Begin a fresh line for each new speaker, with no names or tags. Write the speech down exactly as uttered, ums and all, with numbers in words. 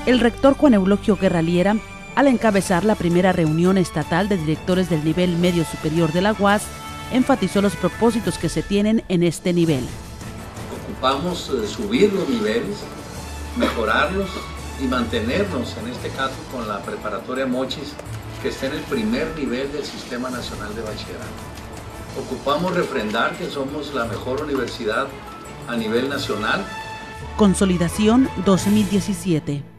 El rector Juan Eulogio Guerra Liera, al encabezar la primera reunión estatal de directores del nivel medio superior de la U A S, enfatizó los propósitos que se tienen en este nivel.
Ocupamos eh, subir los niveles, mejorarlos y mantenernos, en este caso con la preparatoria Mochis, que está en el primer nivel del Sistema Nacional de Bachillerato. Ocupamos refrendar que somos la mejor universidad a nivel nacional.
Consolidación dos mil diecisiete.